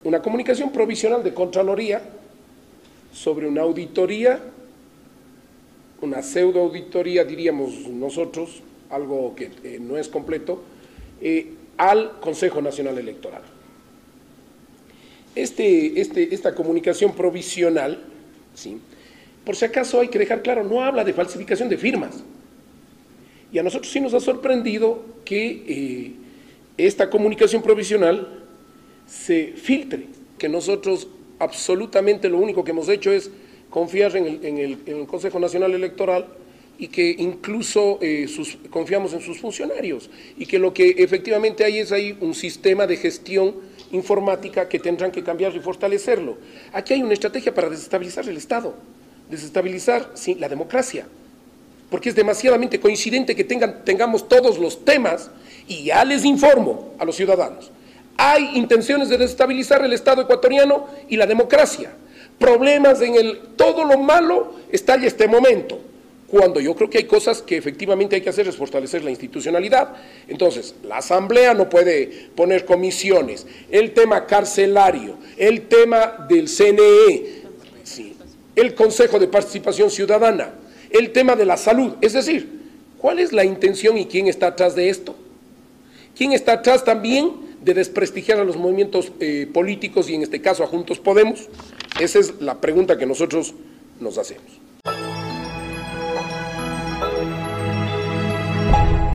una comunicación provisional de Contraloría sobre una auditoría, una pseudo auditoría, diríamos nosotros, algo que no es completo, al Consejo Nacional Electoral. Esta comunicación provisional, ¿sí?, por si acaso hay que dejar claro, no habla de falsificación de firmas. Y a nosotros sí nos ha sorprendido que esta comunicación provisional se filtre, que nosotros absolutamente lo único que hemos hecho es confiar en el Consejo Nacional Electoral y que incluso confiamos en sus funcionarios y que lo que efectivamente hay es un sistema de gestión informática que tendrán que cambiar y fortalecerlo. Aquí hay una estrategia para desestabilizar el Estado, desestabilizar la democracia, porque es demasiadamente coincidente que tengamos todos los temas y ya les informo a los ciudadanos. Hay intenciones de desestabilizar el Estado ecuatoriano y la democracia. Problemas todo lo malo está en este momento, cuando yo creo que hay cosas que efectivamente hay que hacer es fortalecer la institucionalidad. Entonces, la Asamblea no puede poner comisiones, el tema carcelario, el tema del CNE, sí, el Consejo de Participación Ciudadana, el tema de la salud. Es decir, ¿cuál es la intención y quién está atrás de esto? ¿Quién está atrás también de desprestigiar a los movimientos políticos y en este caso a Juntos Podemos? Esa es la pregunta que nosotros nos hacemos.